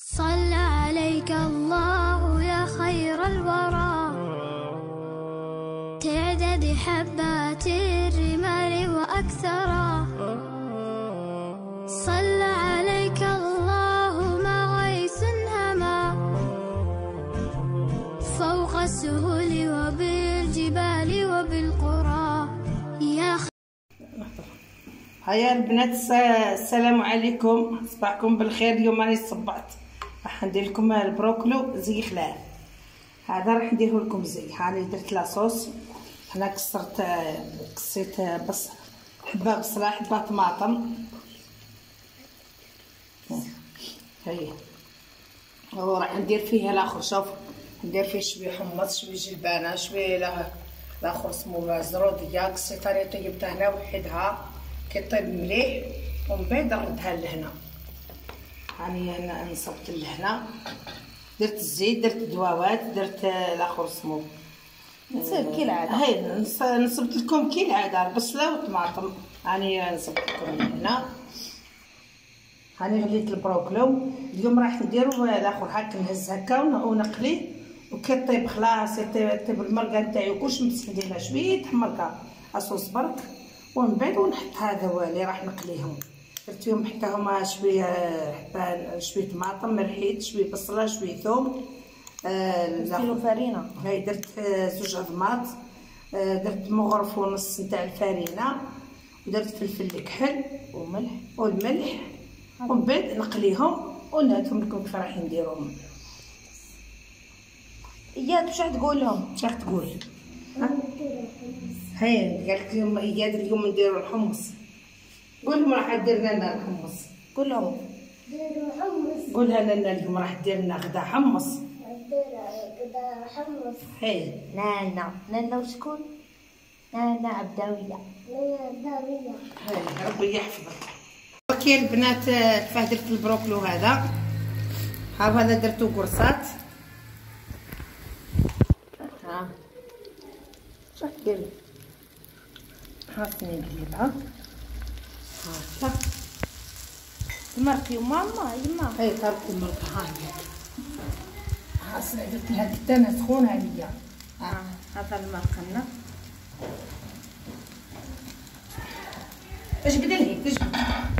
صلى عليك الله يا خير الورى تعدد حبات الرمال وأكثرا صلى عليك الله ما غيث هما فوق السهول وبالجبال وبالقرى يا هيا البنات السلام عليكم، صباحكم بالخير. اليوم راني صبعت راح ندير لكم البروكلو زي خلاف. هذا راح نديره لكم زي هاني درت لاصوص. هنا قصيت بصل، حبه بصله حبه طماطم. هيا وراح ندير فيه الاخر. شوف ندير فيه شويه حمص شويه جلبانه شويه الاخر اسمه زروديه. قصيتها راني طيبتها هنا وحدها كيطيب مليح ومن بعد نردها لهنا. هاني انا نصبت لهنا، درت الزيت درت الدواوات درت الاخر اسمو نصيب كالعاده. هاي نصبت لكم كالعاده البصله والطماطم. هاني نصبت لكم هنا. هاني غليت البروكلو. اليوم راح نديرو الاخر هكا نهز هكا ونقليه وكي طيب خلاص يطيب المرقه نتاعي وكلش مسحدينها شويه مرقه اصوص برك ومن بعد ونحط هذا اللي راح نقليهم. درت فيهم حتى شويه حبه شويه طماطم مرحيت شويه بصله شويه ثوم. كيلو فرينه. هاي درت زوج عظمات. درت مغرف ونص نتاع الفرينه ودرت فلفل الكحل والملح ومن بعد نقليهم ونهاتهم لكم كيف راح نديروهم. اياد واش راح تقول لهم؟ واش راح تقول؟ هاي قالت اليوم اياد اليوم نديرو الحمص. قول لهم راح دير لنا الحمص. قول لهم ديروا حمص. قولها لنا اليوم راح دير لنا غدا حمص. غدا حمص. هاي نانا وشكون؟ نانا عبداويه. هاي ربي يحفظك. اوكي البنات كيفاه درت البروكلو هذا. هذا درتو قرصات. ها شوف ديري هاسني نقلبها هاكا. المرقي وماما يما هاي تركي المرقه. ها هي هاسني درت لها كتانه سخونه عليا. هذا المرقه لنا. اجبد لهي تجبد.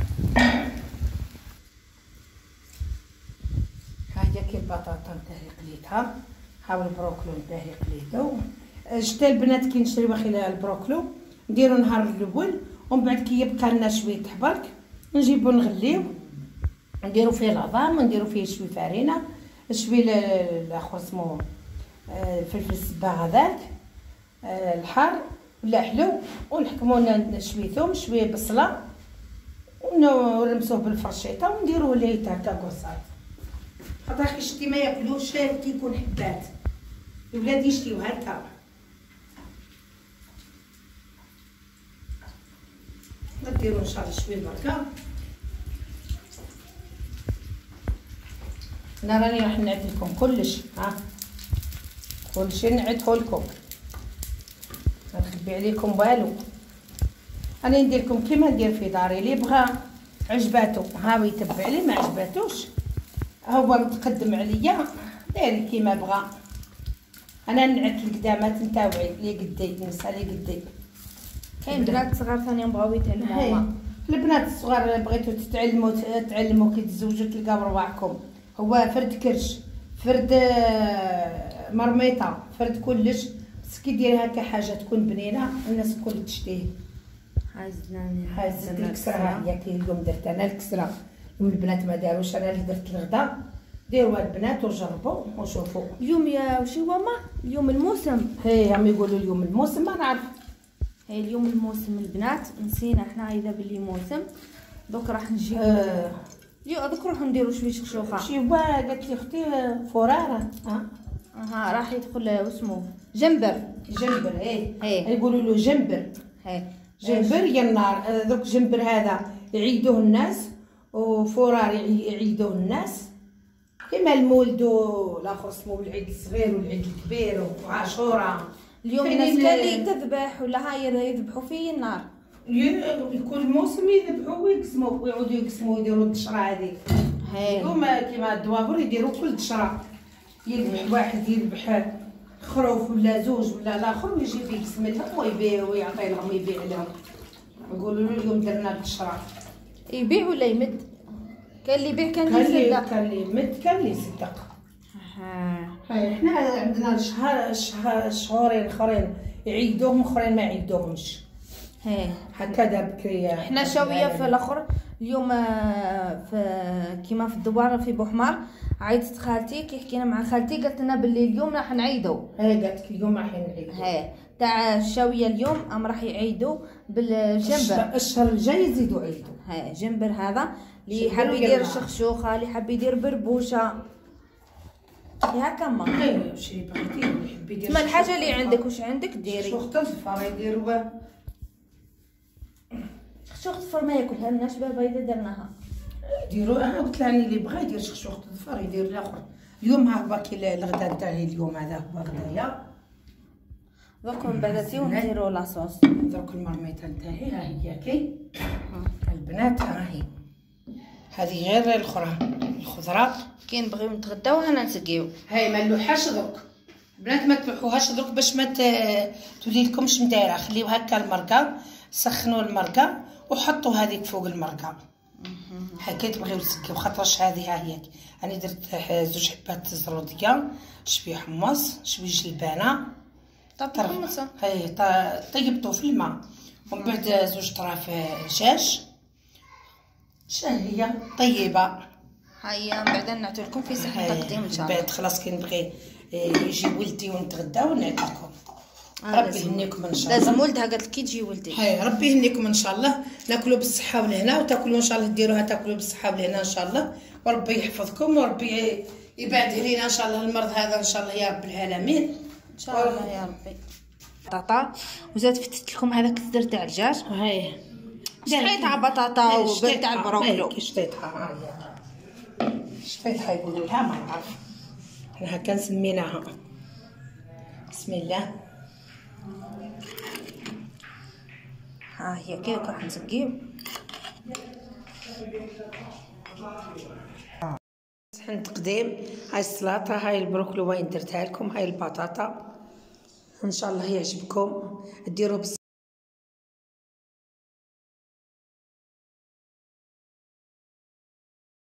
ها هي كي البطاطا نتاعي قليتها. ها البروكلو نتاعي قليتو. شتا البنات كي نشريو خلال البروكلو نديرو نهار الاول ومن بعد كي يبقى لنا شويه حبرك نجيبو نغليو نديرو فيه العظام ونديرو فيه شويه فرينه شويه الاخر اسمو الفلفل الصباغ هذاك الحار ولا حلو ونحكمو شويه ثوم شويه بصله ونرمسوه بالفرشيطه ونديروه ليه هكا قرصات. خاطر شتي ما ياكلوش كي يكون حبات. الولاد يشتيو هكا. نديرو ان شاء الله شويه بركه. انا راني راح نعد لكم كلش. كلشي نعده لكم ما نخبي عليكم والو. انا ندير لكم كيما ندير في داري. اللي بغى عجباتو هاو يتبع لي، ما عجباتوش هو متقدم عليا داير كيما بغى. انا نعد القدامات نتاوعي اللي قدي نسى اللي قدي. كاين بنات صغار ثاني بغاو يتعلموا. البنات الصغار بغيتو تعلموا كي تزوجوا تلقاو رواحكم. هو فرد كرش فرد مرميطه فرد كلش بس كي دير هكا حاجه تكون بنينه الناس الكل تشتيه. هازت الكسره هي كي اليوم درت انا الكسره. اليوم البنات ما داروش انا اللي درت الغدا. ديروا البنات وجربوا وشوفوا. اليوم يا وش هو ما اليوم الموسم. هي هم يقولوا اليوم الموسم ما نعرف. هي اليوم الموسم البنات نسينا احنا اذا باللي موسم. دوك راح نجيب دوك نروحو نديرو شويه شخشوخه. شيوا قالت لي اختي فراره. راح يدخل اسمه جنبر. يقولوا له جنبر. جنبر يا النار. دوك جنبر هذا يعيدوه الناس وفرار يعيدوه الناس كيما المولد والاخر اسمه العيد الصغير والعيد الكبير وعاشوراء. اليوم الناس اللي تذبح ولا هاي يذبحوا فيه النار. كل موسم يذبحوا ويقسموا ويعودوا يقسموا ويديروا الدشره هذيك. اليوم كيما الدوابر يديروا كل دشره، يذبح واحد يذبح خروف ولا زوج ولا الاخر ويجي فيه بسمتهم ويبيع ويعطي لهم يبيع لهم. نقولوا له اليوم درنا الدشره. يبيع ولا يمد؟ كان اللي يبيع كان اللي يصدق، كان اللي يمد كان اللي يصدق. هاي احنا عندنا شهورين اخرين يعيدوهم اخرين ما يعيدوهمش. هكذا بكري. احنا شويه في الاخر اليوم في كيما في الدوار في بوحمار عيطت خالتي كي حكينا مع خالتي قالت لنا باللي اليوم راح نعيدو. قالت لك اليوم راح نعيدو. تاع الشاويه اليوم راح يعيدوا بالجنبر. الشهر الجاي يزيدوا يعيدوا. جنبر هذا اللي حاب يدير شخشوخه، اللي حاب يدير بربوشه هكا. ما ايوا واش اللي بغيتي اللي يحب يدير ما الحاجه اللي عندك واش عندك ديري. شخشوخة الظفر يديروا شخشوخة الظفر ما ياكلها لناش بابا اذا درناها ديروا. انا قلت لها اللي بغى يدير شخشوخة الظفر يدير الاخر. اليوم ها باكي الغدا نتاعي اليوم هذا هو غدايا. دوك من بعد تي ونديروا لاصوص. دوك المرميطه نتاعي ها هي كي البنات ها هي. هذه غير الاخرى الخضره كي نبغيو نتغداو هنا نسقيو. هاي ما نلوحهاش دوك البنات، ما تلوحوهاش دوك باش ما تولي لكمش مدايره. خليو هكا المرقه، سخنوا المرقه وحطوا هذيك فوق المرقه هكا تبغيو تسقيو. خاطرش هذه ها هي انا درت زوج حبات زروديه، شويه حمص، شويه جلبانه، حمصه هاي طيبتو في الماء، ومن بعد زوج طراف دجاج. شنو هي طيبه. هيا من بعد نعطي لكم في صحن تقديم ان شاء الله. بعد خلاص كي نبغي يجي ولدي ونتغداو نعطي لكم. ربي يهنيكم ان شاء الله. لازم ولدها قالت لك يجي ولدي. هاي ربي يهنيكم ان شاء الله. ناكلوا بالصحه والهنا وتاكلوا ان شاء الله، ديروها تاكلوا بالصحه والهنا ان شاء الله. وربي يحفظكم وربي يبعد علينا ان شاء الله المرض هذا ان شاء الله يا رب العالمين ان شاء الله يا ربي. بطاطا وزاد فتت لكم هذاك الزر تاع الدجاج. هاي شطيت تاع بطاطا وبرد تاع البروكلو. شطيتها شطيتها يقولوا لها ما نعرف احنا هكا سميناها. بسم الله. ها هي كي راح نسقيو. صحن تقديم. هاي السلطه، هاي البروكلو وين درتها لكم، هاي البطاطا ان شاء الله يعجبكم. ديروا